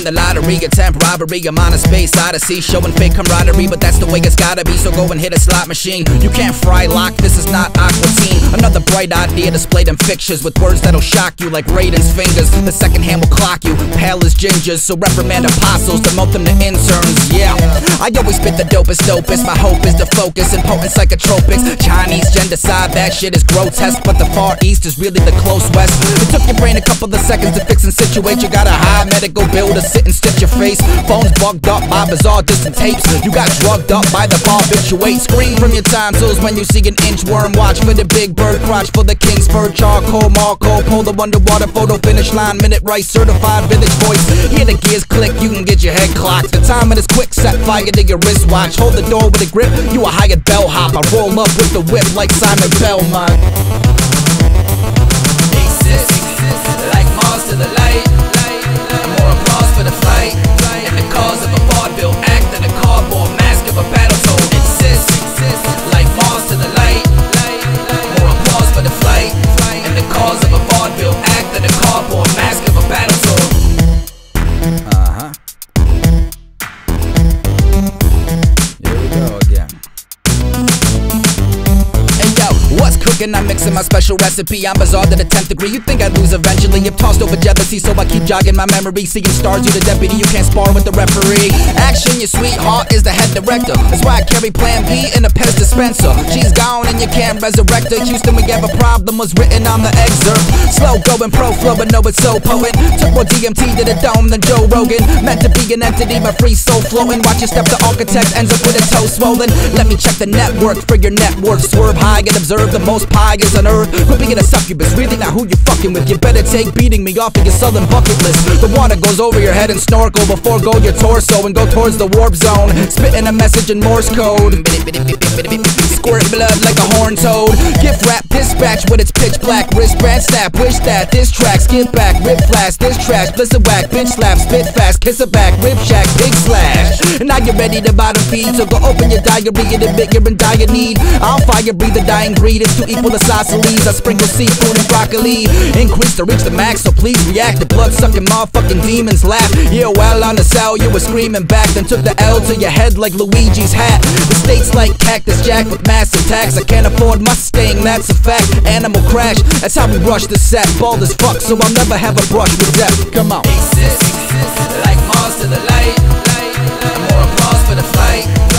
win the lottery, attempt robbery. I'm on a space odyssey, showing fake camaraderie, but that's the way it's gotta be. So go and hit a slot machine. You can't fry lock, this is not Aqua Teen. Another bright idea, display them fixtures with words that'll shock you like Raiden's fingers. The second hand will clock you, pale as gingers. So reprimand apostles, demote them to interns. Yeah, I always spit the dopest. My hope is to focus in potent psychotropics. Chinese gendercide, that shit is grotesque, but the Far East is really the close West. It took your brain a couple of seconds to fix and situate. You got a high medical bill to sit and stitch your face. Phones bugged up by bizarre distant tapes. You got drugged up by the barbiturate. Scream from your tonsils when you see an inchworm. Watch for the big bird, crotch for the king's fur. Charcoal, Marco, pull the underwater photo finish line. Minute right, certified village voice. Hear the gears click, you can get your head clocked. The timing is quick, set fire to your wristwatch. Hold the door with a grip, you a hired bellhop. I roll up with the whip like Simon Belmont. Exist, like Mars to the light. More applause for the flight. And the cause of a vaudeville act than a cardboard mask of a battle toad. Exist, like Mars to the light. More applause for the flight. And the cause of a vaudeville act than a cardboard mask of a battle toad. What's cooking? I'm mixing my special recipe. I'm bizarre to the 10th degree. You think I'd lose eventually if tossed over jealousy, so I keep jogging my memory. Seeing stars, you the deputy, you can't spar with the referee. Action, your sweetheart is the head director. That's why I carry Plan B in a Pez dispenser. She's gone and you can't resurrect her. Houston, we have a problem was written on the excerpt. Slow going, pro flow, but know it's so potent. Took more DMT to the dome than Joe Rogan. Meant to be an entity, my free soul flowing. Watch your step, the architect ends up with a toe swollen. Let me check the network for your network. Swerve high and observe the most pious on earth. Quit being a succubus, really not who you fucking with. You better take beating me off of your southern bucket list. The water goes over your head and snorkel before go your torso and go towards the warp zone. Spitting a message in Morse code. Squirt blood like a horn toad. Gift wrap dispatch with its pitch black wristband snap. Wish that this track skip back, rip flash, this trash, blister whack, bitch slap, spit fast, kiss her back, rip shack, big slash. Now you're ready to bottom feed, so go open your diary and admit you're in dire need. I'll fire breathe a dying breed. It's to equal isosceles. I sprinkle seafood and broccoli. Increase to reach the max, so please react. The blood-sucking motherfucking demons laugh. Yeah, well on the cell, you were screaming back. Then took the L to your head like Luigi's hat. The state's like Cactus Jack with massive tax. I can't afford Mustang, that's a fact. Animal crash, that's how we rush the set. Bald as fuck, so I'll never have a brush with death. Come on. Exist, like Mars to the light. More applause for the flight.